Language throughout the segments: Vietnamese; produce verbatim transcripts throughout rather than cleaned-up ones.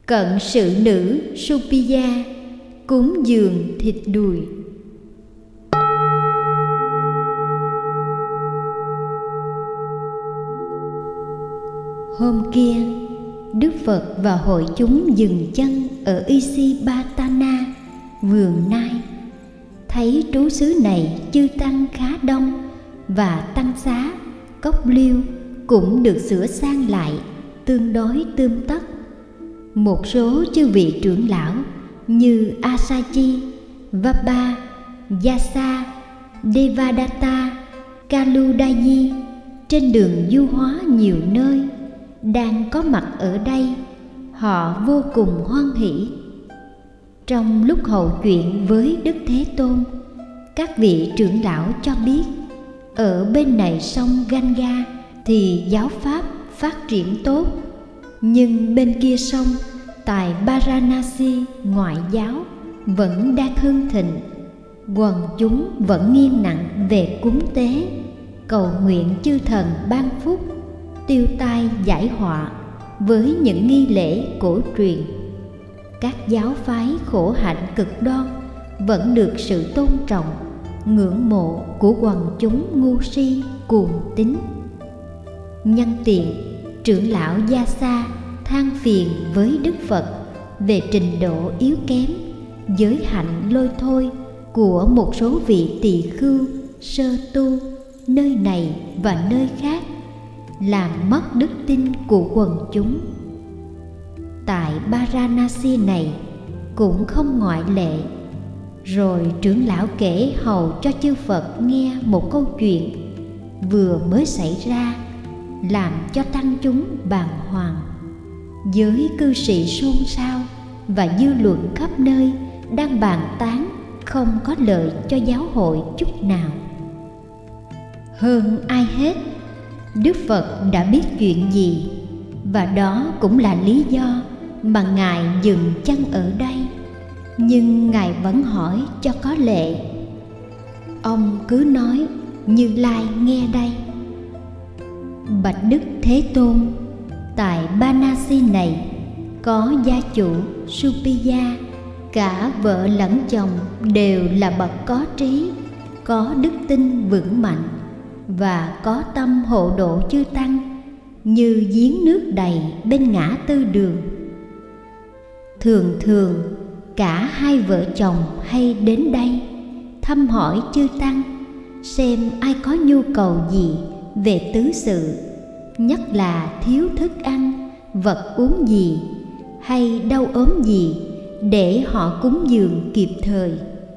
Cận sự nữ Supiya cúng dường thịt đùi. Hôm kia, Đức Phật và hội chúng dừng chân ở Isipatana, vườn Nai. Thấy trú xứ này chư tăng khá đông, và tăng xá, cốc liêu cũng được sửa sang lại tương đối tươm tất. Một số chư vị trưởng lão như Asachi, Vapa, Yasa, Devadatta, Kaludayi trên đường du hóa nhiều nơi đang có mặt ở đây. Họ vô cùng hoan hỷ. Trong lúc hầu chuyện với Đức Thế Tôn, các vị trưởng lão cho biết ở bên này sông Ganga thì giáo pháp phát triển tốt, nhưng bên kia sông tại Varanasi ngoại giáo vẫn đang hưng thịnh. Quần chúng vẫn nghiêm nặng về cúng tế, cầu nguyện chư thần ban phúc, tiêu tai giải họa với những nghi lễ cổ truyền. Các giáo phái khổ hạnh cực đoan vẫn được sự tôn trọng, ngưỡng mộ của quần chúng ngu si cuồng tín. Nhân tiện, trưởng lão Yasa than phiền với Đức Phật về trình độ yếu kém, giới hạnh lôi thôi của một số vị tỳ khưu sơ tu nơi này và nơi khác, làm mất đức tin của quần chúng. Tại Varanasi này cũng không ngoại lệ. Rồi trưởng lão kể hầu cho chư Phật nghe một câu chuyện vừa mới xảy ra, làm cho tăng chúng bàng hoàng. Giới cư sĩ xôn xao và dư luận khắp nơi đang bàn tán không có lợi cho giáo hội chút nào. Hơn ai hết, Đức Phật đã biết chuyện gì, và đó cũng là lý do mà Ngài dừng chân ở đây. Nhưng Ngài vẫn hỏi cho có lệ. Ông cứ nói Như Lai nghe đây: Bạch Đức Thế Tôn, tại Varanasi này có gia chủ Supiya, cả vợ lẫn chồng đều là bậc có trí, có đức tin vững mạnh và có tâm hộ độ chư tăng, như giếng nước đầy bên ngã tư đường. Thường thường cả hai vợ chồng hay đến đây thăm hỏi chư tăng, xem ai có nhu cầu gì về tứ sự, nhất là thiếu thức ăn, vật uống gì hay đau ốm gì, để họ cúng dường kịp thời.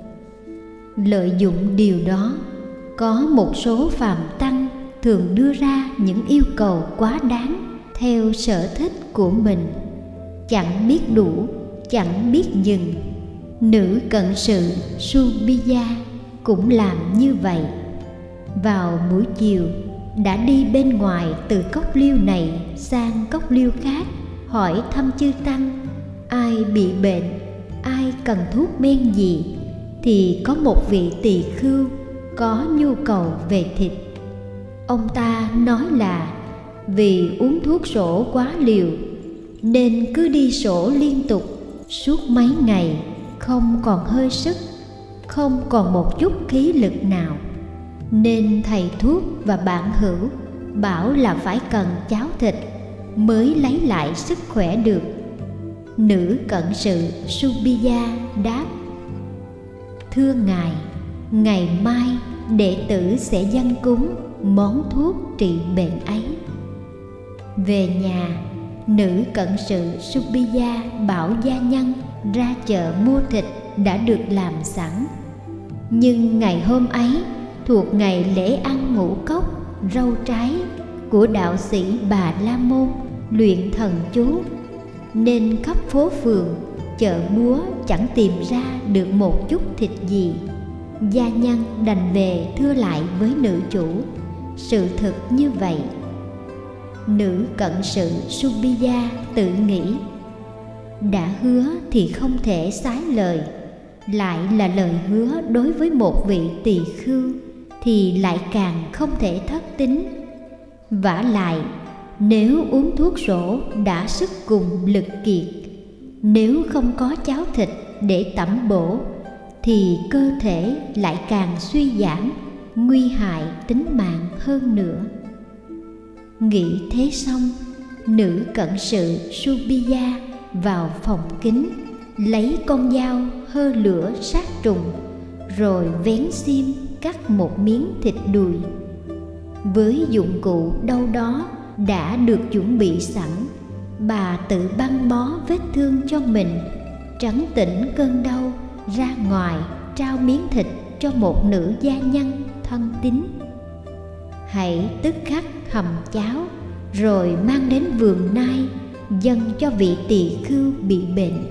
Lợi dụng điều đó, có một số phàm tăng thường đưa ra những yêu cầu quá đáng theo sở thích của mình, chẳng biết đủ, chẳng biết dừng. Nữ cận sự Supiya cũng làm như vậy. Vào buổi chiều đã đi bên ngoài từ cốc liêu này sang cốc liêu khác, hỏi thăm chư tăng ai bị bệnh, ai cần thuốc men gì. Thì có một vị tỳ khưu có nhu cầu về thịt. Ông ta nói là vì uống thuốc sổ quá liều nên cứ đi sổ liên tục suốt mấy ngày, không còn hơi sức, không còn một chút khí lực nào, nên thầy thuốc và bạn hữu bảo là phải cần cháo thịt mới lấy lại sức khỏe được. Nữ cận sự Supiya đáp: Thưa Ngài, ngày mai đệ tử sẽ dâng cúng món thuốc trị bệnh ấy. Về nhà, nữ cận sự Supiya bảo gia nhân ra chợ mua thịt đã được làm sẵn. Nhưng ngày hôm ấy thuộc ngày lễ ăn ngũ cốc rau trái của đạo sĩ Bà La Môn luyện thần chú, nên khắp phố phường chợ búa chẳng tìm ra được một chút thịt gì. Gia nhân đành về thưa lại với nữ chủ sự thực như vậy. Nữ cận sự Supiya tự nghĩ: đã hứa thì không thể sái lời, lại là lời hứa đối với một vị tỳ khưu thì lại càng không thể thất tín. Vả lại, nếu uống thuốc sổ đã sức cùng lực kiệt Nếu không có cháo thịt để tẩm bổ thì cơ thể lại càng suy giảm, nguy hại tính mạng hơn nữa. Nghĩ thế xong, nữ cận sự Subhiya vào phòng kính, lấy con dao hơ lửa sát trùng, rồi vén xiêm cắt một miếng thịt đùi. Với dụng cụ đâu đó đã được chuẩn bị sẵn, bà tự băng bó vết thương cho mình, trấn tĩnh cơn đau, ra ngoài trao miếng thịt cho một nữ gia nhân thân tín. Hãy tức khắc hầm cháo, rồi mang đến vườn nai dâng cho vị tỳ khưu bị bệnh.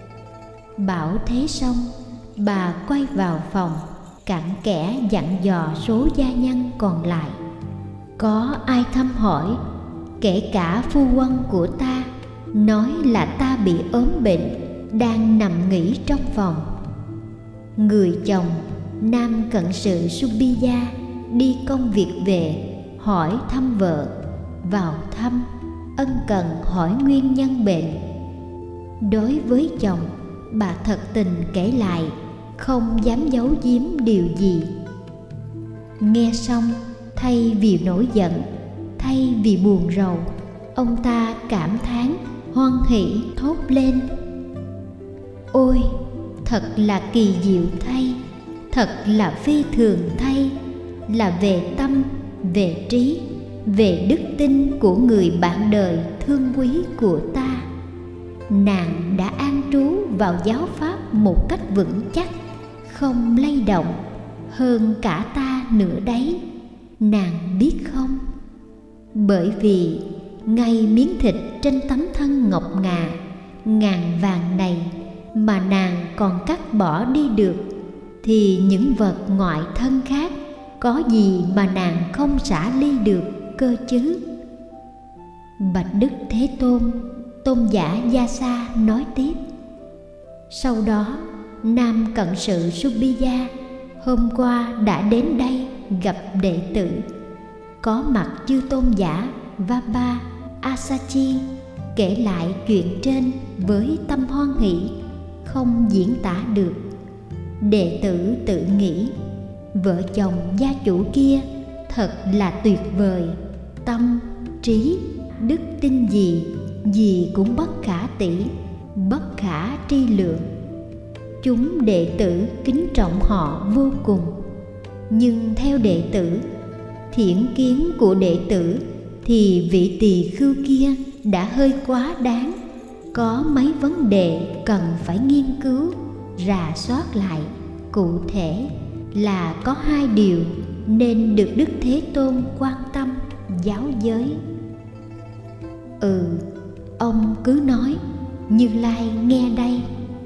Bảo thế xong, bà quay vào phòng, cặn kẽ dặn dò số gia nhân còn lại. Có ai thăm hỏi, kể cả phu quân của ta, nói là ta bị ốm bệnh, đang nằm nghỉ trong phòng. Người chồng nam cận sự Subhiya đi công việc về, hỏi thăm vợ, vào thăm, ân cần hỏi nguyên nhân bệnh. Đối với chồng, bà thật tình kể lại, không dám giấu giếm điều gì. Nghe xong, thay vì nổi giận, thay vì buồn rầu, ông ta cảm thán, hoan hỷ thốt lên: ôi, thật là kỳ diệu thay, thật là phi thường thay, là về tâm, về trí, về đức tin của người bạn đời thương quý của ta. Nàng đã an trú vào giáo pháp một cách vững chắc, không lay động, hơn cả ta nữa đấy, nàng biết không? Bởi vì ngay miếng thịt trên tấm thân ngọc ngà ngàn vàng này mà nàng còn cắt bỏ đi được, thì những vật ngoại thân khác có gì mà nàng không xả ly được cơ chứ? Bạch Đức Thế Tôn, tôn giả Vyasa nói tiếp: sau đó, nam cận sự Subhiya hôm qua đã đến đây gặp đệ tử. Có mặt chư tôn giả Vapa, Asachi kể lại chuyện trên với tâm hoan hỷ, không diễn tả được. Đệ tử tự nghĩ, vợ chồng gia chủ kia thật là tuyệt vời, tâm, trí, đức tin gì, gì cũng bất khả tỷ, bất khả tri lượng. Chúng đệ tử kính trọng họ vô cùng. Nhưng theo đệ tử, thiện kiến của đệ tử, thì vị tỳ khưu kia đã hơi quá đáng. Có mấy vấn đề cần phải nghiên cứu, rà soát lại. Cụ thể là có hai điều nên được Đức Thế Tôn quan tâm giáo giới. Ừ, ông cứ nói, Như Lai nghe đây.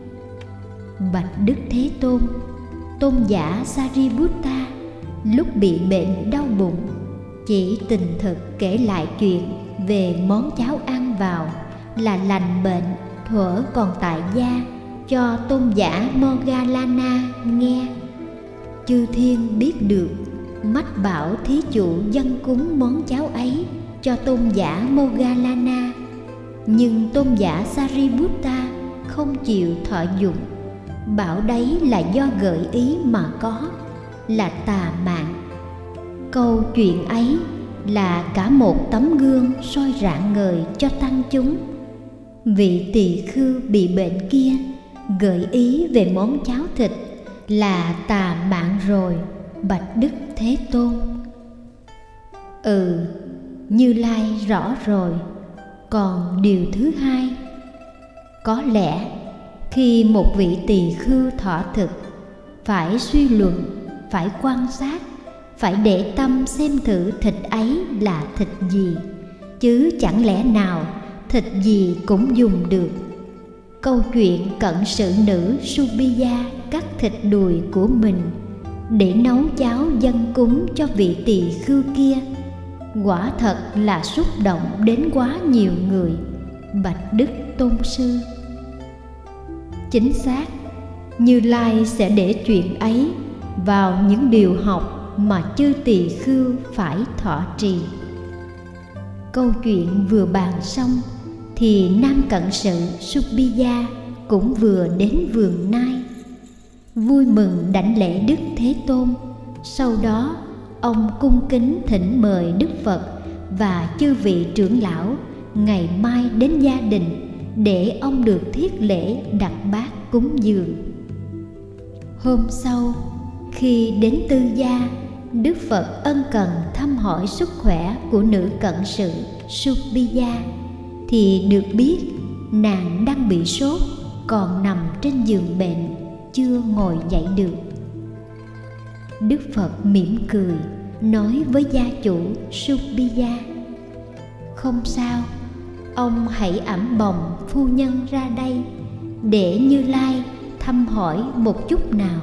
Bạch Đức Thế Tôn, tôn giả Sariputta lúc bị bệnh đau bụng, chỉ tình thực kể lại chuyện về món cháo ăn vào là lành bệnh thuở còn tại gia cho tôn giả Moggallana nghe. Chư thiên biết được, mách bảo thí chủ dâng cúng món cháo ấy cho tôn giả Moggallana, nhưng tôn giả Sariputta không chịu thọ dụng, bảo đấy là do gợi ý mà có, là tà mạng. Câu chuyện ấy là cả một tấm gương soi rạng ngời cho tăng chúng. Vị tỳ khưu bị bệnh kia gợi ý về món cháo thịt là tà mạng rồi, bạch Đức Thế Tôn. Ừ, Như Lai rõ rồi. Còn điều thứ hai, có lẽ khi một vị tỳ khưu thọ thực, phải suy luận, phải quan sát, phải để tâm xem thử thịt ấy là thịt gì, chứ chẳng lẽ nào thịt gì cũng dùng được. Câu chuyện cận sự nữ Subhiya cắt thịt đùi của mình để nấu cháo dâng cúng cho vị tỳ khưu kia, quả thật là xúc động đến quá nhiều người, bạch Đức Tôn Sư. Chính xác, Như Lai sẽ để chuyện ấy vào những điều học mà chư tỳ khưu phải thọ trì. Câu chuyện vừa bàn xong thì nam cận sự Subbiya cũng vừa đến vườn Nai, vui mừng đảnh lễ Đức Thế Tôn. Sau đó ông cung kính thỉnh mời Đức Phật và chư vị trưởng lão ngày mai đến gia đình để ông được thiết lễ đặt bát cúng dường. Hôm sau, khi đến tư gia, Đức Phật ân cần thăm hỏi sức khỏe của nữ cận sự Subbiya thì được biết nàng đang bị sốt, còn nằm trên giường bệnh, chưa ngồi dậy được. Đức Phật mỉm cười nói với gia chủ Subbiya: không sao, ông hãy ẵm bồng phu nhân ra đây để Như Lai thăm hỏi một chút nào.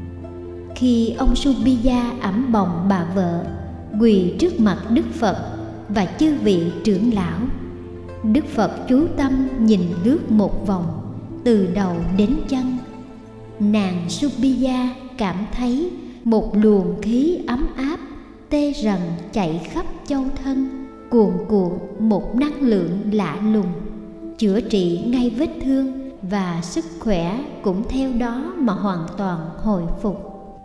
Khi ông Subbiya ẵm bồng bà vợ quỳ trước mặt Đức Phật và chư vị trưởng lão, Đức Phật chú tâm nhìn lướt một vòng từ đầu đến chân. Nàng Subbiya cảm thấy một luồng khí ấm áp tê rần chạy khắp châu thân, cuồn cuộn một năng lượng lạ lùng, chữa trị ngay vết thương, và sức khỏe cũng theo đó mà hoàn toàn hồi phục.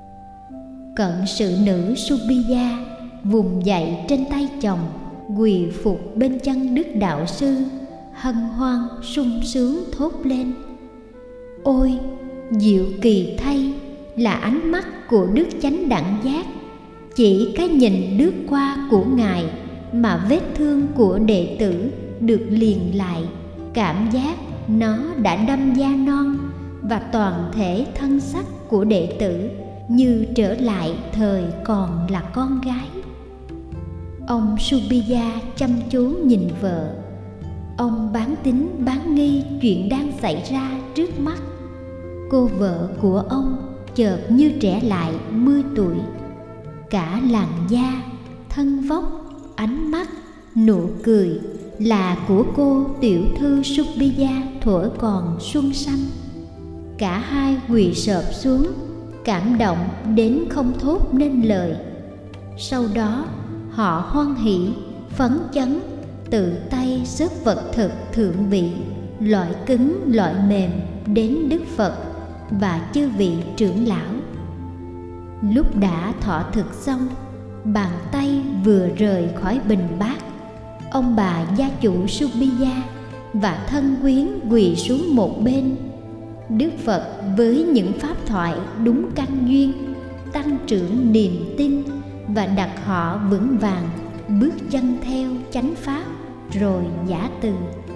Cận sự nữ Subbiya vùng dậy trên tay chồng, quỳ phục bên chân Đức Đạo Sư, hân hoan sung sướng thốt lên: ôi, diệu kỳ thay là ánh mắt của Đức Chánh Đẳng Giác! Chỉ cái nhìn lướt qua của Ngài mà vết thương của đệ tử được liền lại, cảm giác nó đã đâm da non, và toàn thể thân sắc của đệ tử như trở lại thời còn là con gái. Ông Subbiya chăm chú nhìn vợ. Ông bán tín bán nghi chuyện đang xảy ra trước mắt. Cô vợ của ông chợt như trẻ lại mươi tuổi. Cả làn da, thân vóc, ánh mắt, nụ cười là của cô tiểu thư Subbiya thuở còn xuân xanh. Cả hai quỳ sợp xuống, cảm động đến không thốt nên lời. Sau đó họ hoan hỷ, phấn chấn, tự tay xếp vật thực thượng vị, loại cứng loại mềm đến Đức Phật và chư vị trưởng lão. Lúc đã thọ thực xong, bàn tay vừa rời khỏi bình bát, ông bà gia chủ Subbiya và thân quyến quỳ xuống một bên. Đức Phật với những pháp thoại đúng căn duyên tăng trưởng niềm tin và đặt họ vững vàng bước chân theo chánh pháp, rồi giả từ.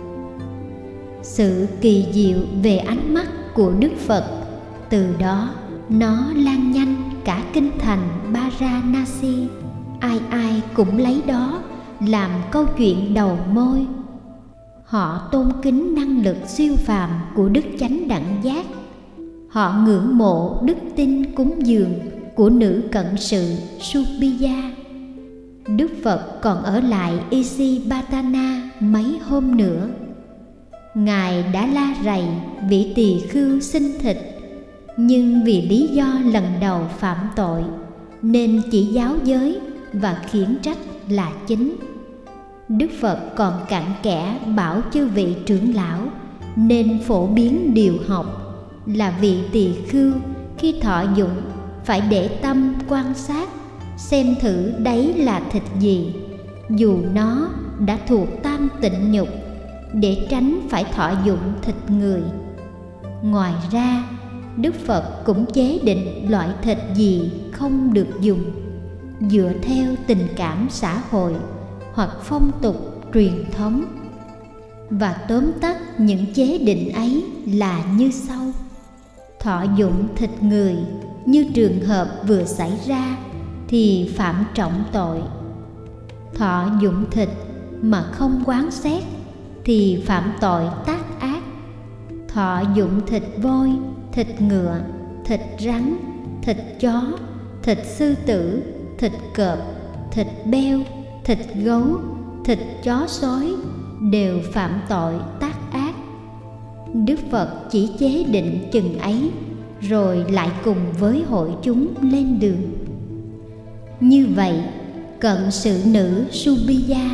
Sự kỳ diệu về ánh mắt của Đức Phật, từ đó nó lan nhanh cả kinh thành Varanasi. Ai ai cũng lấy đó làm câu chuyện đầu môi. Họ tôn kính năng lực siêu phàm của Đức Chánh Đẳng Giác. Họ ngưỡng mộ đức tin cúng dường của nữ cận sự Subbiya. Đức Phật còn ở lại Isipatana mấy hôm nữa. Ngài đã la rầy vị tỳ khưu xin thịt, nhưng vì lý do lần đầu phạm tội nên chỉ giáo giới và khiển trách là chính. Đức Phật còn cặn kẽ bảo chư vị trưởng lão nên phổ biến điều học là vị tỳ khưu khi thọ dụng phải để tâm quan sát xem thử đấy là thịt gì, dù nó đã thuộc tam tịnh nhục, để tránh phải thọ dụng thịt người. Ngoài ra, Đức Phật cũng chế định loại thịt gì không được dùng, dựa theo tình cảm xã hội hoặc phong tục truyền thống. Và tóm tắt những chế định ấy là như sau: thọ dụng thịt người như trường hợp vừa xảy ra thì phạm trọng tội. Thọ dụng thịt mà không quán xét thì phạm tội tác ác. Thọ dụng thịt voi, thịt ngựa, thịt rắn, thịt chó, thịt sư tử, thịt cọp, thịt beo, thịt gấu, thịt chó sói đều phạm tội tác ác. Đức Phật chỉ chế định chừng ấy, rồi lại cùng với hội chúng lên đường. Như vậy, cận sự nữ Subbiya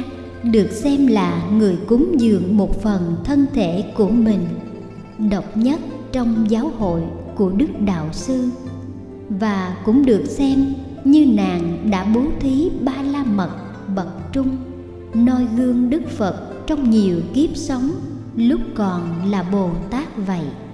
được xem là người cúng dường một phần thân thể của mình, độc nhất trong giáo hội của Đức Đạo Sư, và cũng được xem như nàng đã bố thí ba la mật bậc trung, noi gương Đức Phật trong nhiều kiếp sống lúc còn là Bồ Tát vậy.